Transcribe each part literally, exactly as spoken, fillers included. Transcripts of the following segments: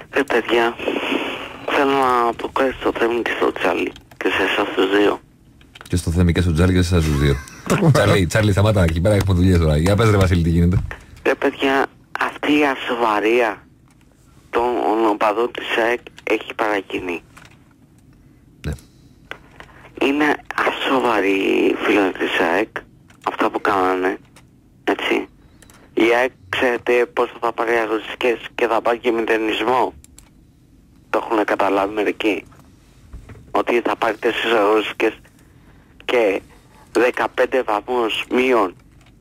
Ρε παιδιά, θέλω να το κάνεις στο Θέμη και στο Τσάλι και σε εσάς τους δύο. Και στο Θέμη και στο Τσάλι και σε εσάς τους δύο. Τσάλι, Τσάλι, σταμάτα, εκεί πέρα έχουμε δουλειές τώρα. Για πες ρε Βασίλη τι γίνεται. Ρε παιδιά, αυτή η ασοβαρία των οπαδών της ΑΕΚ έχει παρακινεί. Ναι. Είναι ασοβαροί οι φίλοι της ΑΕΚ, αυτά που κάνανε, έτσι. Η ΑΕΚ ξέρετε πώς θα πάρει αγωνιστικές και θα πάει και μηδενισμό. Το έχουν καταλάβει μερικοί. Ότι θα πάρει τέσσερις αγωνιστικές και δεκαπέντε βαθμούς μείον.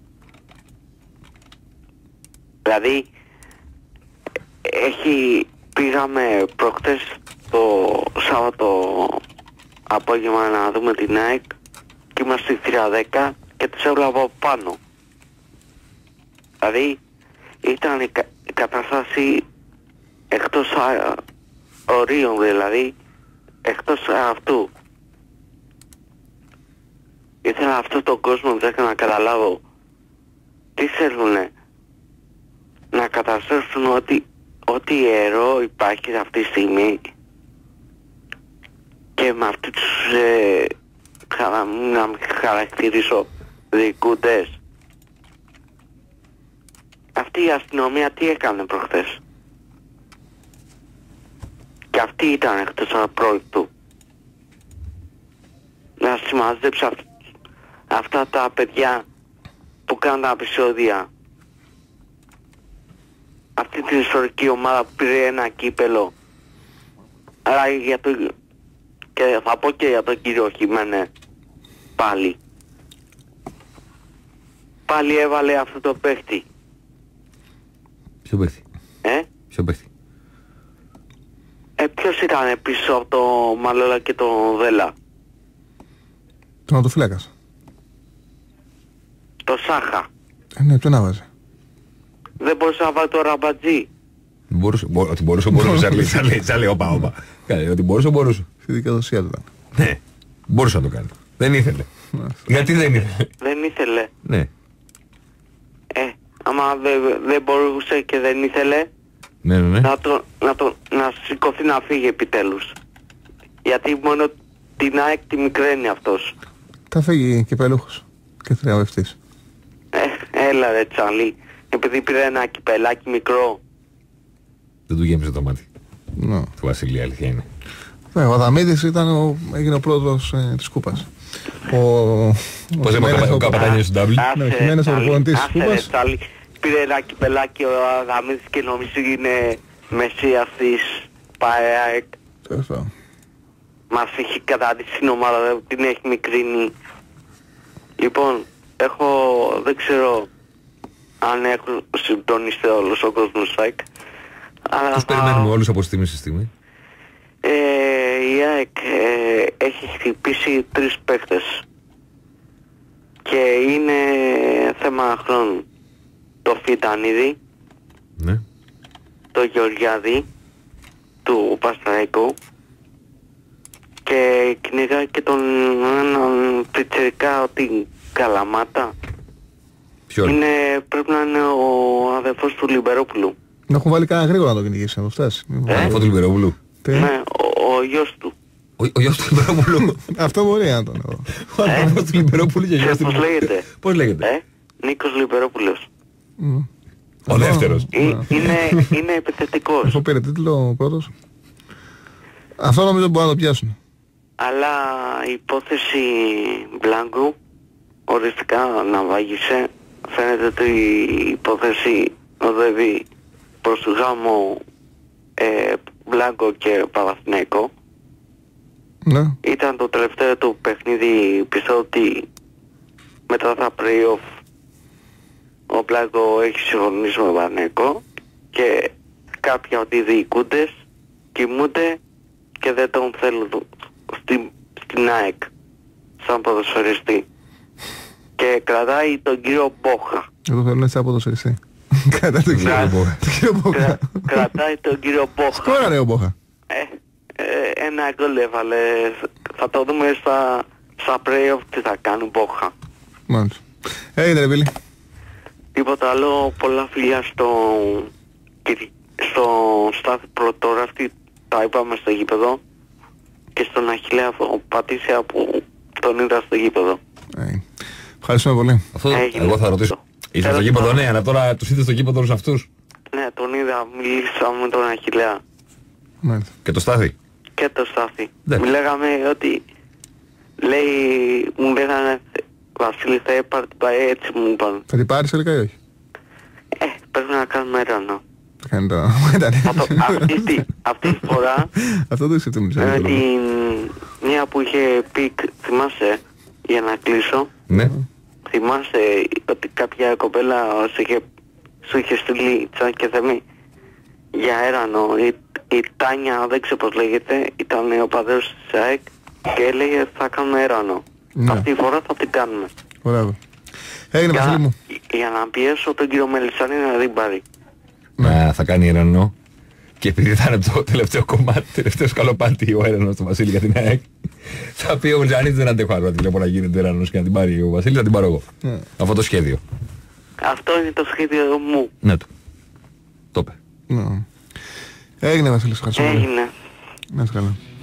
Δηλαδή έχει, πήγαμε προχτές το Σάββατο απόγευμα να δούμε την ΑΕΚ και είμαστε στη τρία δέκα και τους έβλεπα από πάνω. Δηλαδή ήταν η, κα, η κατάσταση εκτός α, ορίων, δηλαδή εκτός αυτού. Ήθελα αυτόν τον κόσμο να καταλάβω τι θέλουνε, να καταστρέψουν ό,τι, ό,τι ιερό υπάρχει αυτή τη στιγμή και με αυτοί τους ε, χαρα, να μην χαρακτηρίσω διοικούντες. Αυτή η αστυνομία τι έκανε προχθές? Και αυτή ήταν εκτός απρόβλεπτου. Να συμμαζέψει αυ, αυτά τα παιδιά που κάνουν τα επεισόδια. Αυτή την ιστορική ομάδα που πήρε ένα κύπελο. Αλλά για το... και θα πω και για τον κύριο Χιμένε πάλι. Πάλι έβαλε αυτό το παίχτη. Ποιο παίχτη? Ε? Ποιο παίχτη? Ε, ποιος ήταν πίσω από το Μαλόλα και τον Δέλα? Τον ατοφύλακας. Το Σάχα. Ε, ναι, ποιον άβαζε? Δεν μπορούσε να βάλει το Ραμπατζή. Μπορούσε, μπο, ότι μπορούσε, μπορούσε, Τσάλι, Τσάλι, όπα, όπα. Ότι μπορούσε, μπορούσε. Στη δικαιοδοσία του ήταν. Ναι, μπορούσε να το κάνει. Δεν ήθελε. Γιατί δεν ήθελε? Δεν ήθελε. Ναι. Ε, άμα δεν δε μπορούσε και δεν ήθελε, ναι, ναι, ναι. Να, το, να, το, να σηκωθεί να φύγει επιτέλους. Γιατί μόνο την ΑΕΚ τη μικραίνει αυτός. Θα φύγει και πελούχος και θριαμβευτής. Ε, έλα ρε Τσάλι. Επειδή πήρε ένα κυπελάκι μικρό. Δεν του γέμισε το μάτι. No. Του Βασιλεία, αλήθεια είναι. Ναι, ο Αδαμίδης ήταν ο, έγινε ο πρόεδρος ε, της Κούπας. Ο, πώς είπαμε ο Καπατάνιος του Ντάμπλ. Ναι, ο Χιμένες ο προπονητής της Κούπας. Πήρε ένα κυπελάκι ο Αδαμίδης και νομίζω είναι μεσίας της ΠΑΕΑΕΚ. Σωστό. Μας έχει καταδείξει την ομάδα, την έχει μικρύνει. Λοιπόν, έχω, δεν ξέρω αν έχουν συντονιστεί όλος ο κόσμος ΑΕΚ. Τους περιμένουμε όλους από στιγμή στη στιγμή. Ε, η ΑΕΚ ε, έχει χτυπήσει τρεις παίχτες και είναι θέμα χρόνου. Το Φιτανίδη, ναι. Το Γεωργιάδη του Παστραϊκού και κυνηγά και τον έναν πιτσιρικά την Καλαμάτα. Ποιο? Είναι, πρέπει να είναι ο αδερφός του Λιμπερόπουλου. Να έχουν βάλει κανένα γρήγορα να το κυνηγήσει, να το φτάσει. Ε? Αδερφό του Λιμπερόπουλου. Ναι, ο, ο γιος του. Ο, ο γιος του Λιμπερόπουλου. Αυτό μπορεί να τον έχω. Ο αδερφός του Λιμπερόπουλου και ο γιος του. Πώς λέγεται? Πώς λέγεται? Ε? Νίκος Λιμπερόπουλος. Mm. Ο δεύτερος. Ε, είναι, είναι επιθετικός. Αυτό πήρε τίτλο ο πρώτος. Αυτό νομίζω μπορεί να το πιάσουν. Αλλά η υπόθεση Μπλάνκου οριστικά να βάγισε. Φαίνεται ότι η υπόθεση οδεύει προς το γάμο ε, Μπλάνκο και Παναθηναϊκό. Ναι. Ήταν το τελευταίο του παιχνίδι, πιστεύω ότι μετά τα play-off ο Μπλάνκο έχει συμφωνήσει με Παναθηναϊκό και κάποιοι από οι διοικούντες κοιμούνται και δεν τον θέλουν στην, στην ΑΕΚ σαν ποδοσφαιριστή και κρατάει τον κύριο Μπόχα. Εγώ θέλω να είσαι από ποδοσφαιριστή. Κρατάει τον κύριο Μπόχα. Κρατάει τον κύριο Μπόχα. Σκόραρε ο Μπόχα. Ε, ε, ένα γκολ έβαλε. Θα το δούμε στα, στα play-off τι θα κάνει Μπόχα. Μάλιστα. Έγινε ρε Βίλη. Τίποτα άλλο, πολλά φιλιά στο στο Στάθη Πρωτόραφτη τα είπαμε στο γήπεδο και στον Αχιλλέα Πατήσια που τον είδα στο γήπεδο. Ε, ευχαριστούμε πολύ. Αυτό εγώ θα ρωτήσω. Είσαι στο γήπεδο, ναι, αλλά τώρα τους είδες στο γήπεδο όλους αυτούς. Ναι, τον είδα, μιλήσα με τον Αχιλλέα. Μάλιστα. Και το Στάθη. Και το Στάθη. Ναι. Μιλάγαμε ότι λέει, μου λέγανε Βασίλη θα έπαρε την ΠΑΕ, έτσι μου είπαν. Θα την πάρεις τελικά ή όχι? Ε, πρέπει να κάνουμε έρανο. Θα κάνει το... αυτή, τη, αυτή τη φορά Αυτό το σκεφτόμουν. με την μία που είχε πει, θυμάσαι, για να κλείσω, Ναι. θυμάσαι ότι κάποια κοπέλα σου είχε, σου είχε στείλει Τσάν και Θεμή για έρανο. Η, η Τάνια, δεν ξέρω πώς λέγεται, ήταν ο πατέρος της ΑΕΚ και έλεγε θα κάνουμε έρανο. Ναι. Αυτή τη φορά θα την κάνουμε. Μπράβο. Έγινε, Για, Βασίλη μου. για να πιέσω τον κύριο Μελισσάνη να την πάρει. Να, θα κάνει έρανο. Και επειδή θα είναι το τελευταίο κομμάτι, τελευταίο σκαλοπάτι ο έρανος του Βασίλη για την ΑΕΚ, θα πει ο Μελισσάνης δεν αντέχω άλλο να τη βλέπω να γίνεται έρανος και να την πάρει ο Βασίλης, να την πάρω εγώ. Ναι. Αυτό το σχέδιο. Αυτό είναι το σχέδιο μου. Ναι, το. Το είπε. Ναι. Έγινε, Βασίλη, ευχαριστώ πολύ. Έγινε. Να είσαι καλά.